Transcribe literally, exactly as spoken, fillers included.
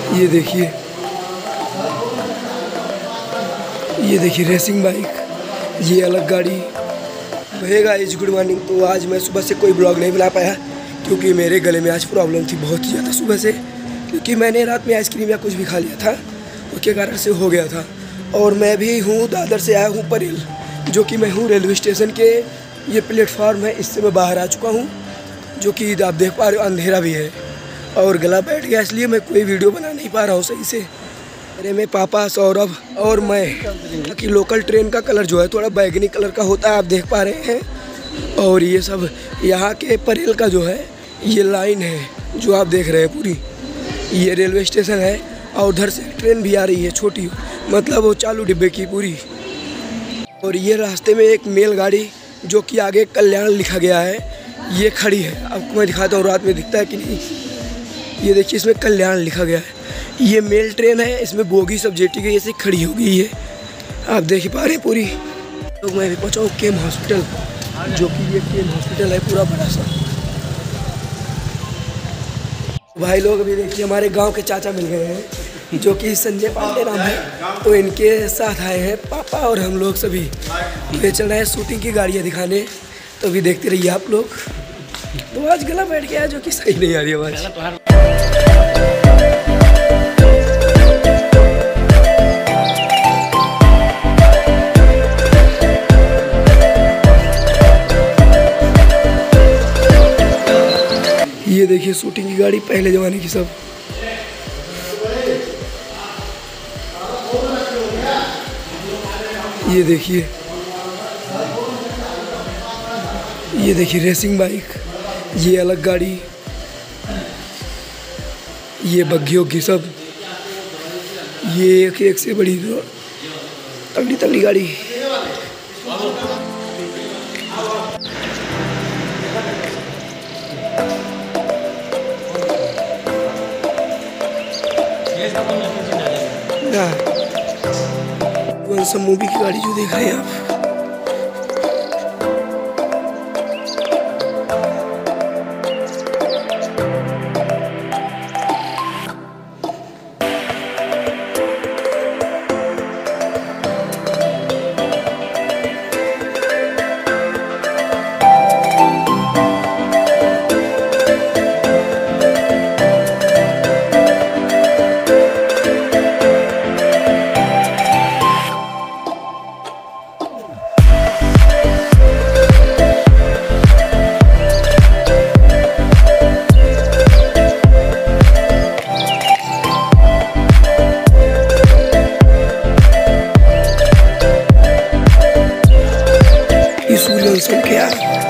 ये देखिए, ये देखिए रेसिंग बाइक, ये अलग गाड़ी। Hey guys, good morning. तो आज मैं सुबह से कोई ब्लॉग नहीं बना पाया क्योंकि मेरे गले में आज प्रॉब्लम थी बहुत ही ज़्यादा सुबह से, क्योंकि मैंने रात में आइसक्रीम या कुछ भी खा लिया था, उसके कारण से हो गया था। और मैं भी हूँ दादर से आया हूँ परेल, जो कि मैं हूँ रेलवे स्टेशन के, ये प्लेटफार्म है, इससे मैं बाहर आ चुका हूँ, जो कि आप देख पा रहे हो अंधेरा भी है और गला बैठ गया, इसलिए मैं कोई वीडियो बना नहीं पा रहा हूँ सही से। अरे मैं पापा, सौरभ और मैं कि लोकल ट्रेन का कलर जो है थोड़ा बैगनी कलर का होता है, आप देख पा रहे हैं। और ये सब यहाँ के परेल का जो है ये लाइन है जो आप देख रहे हैं पूरी, ये रेलवे स्टेशन है। और उधर से ट्रेन भी आ रही है छोटी, मतलब वो चालू डिब्बे की पूरी। और ये रास्ते में एक मेल गाड़ी जो कि आगे कल्याण लिखा गया है, ये खड़ी है। आपको मैं दिखाता हूँ रात में दिखता है कि नहीं। ये देखिए, इसमें कल्याण लिखा गया है। ये मेल ट्रेन है, इसमें बोगी सब जेटी गई, ऐसे खड़ी हो गई है, आप देख पा रहे हैं पूरी। तो मैं भी पहुँचा हूँ केम हॉस्पिटल, जो कि ये केम हॉस्पिटल है पूरा बड़ा सा। भाई लोग अभी देखिए, हमारे गांव के चाचा मिल गए हैं जो कि संजय पांडे नाम है, तो इनके साथ आए हैं पापा और हम लोग सभी। ये चल रहे हैं शूटिंग की गाड़ियाँ दिखाने, तो अभी देखते रहिए आप लोग। तो आज गला बैठ गया जो कि सही नहीं आ रही आवाज़। ये देखिए शूटिंग की गाड़ी, पहले ज़माने की सब। ये देखिए, ये देखिए रेसिंग बाइक, ये अलग गाड़ी, ये बग्घी वग्घी सब, ये एक एक से बड़ी तगड़ी तगड़ी गाड़ी। कौन सा मूवी की गाड़ी जो देखा है आप? सूर्य संख्या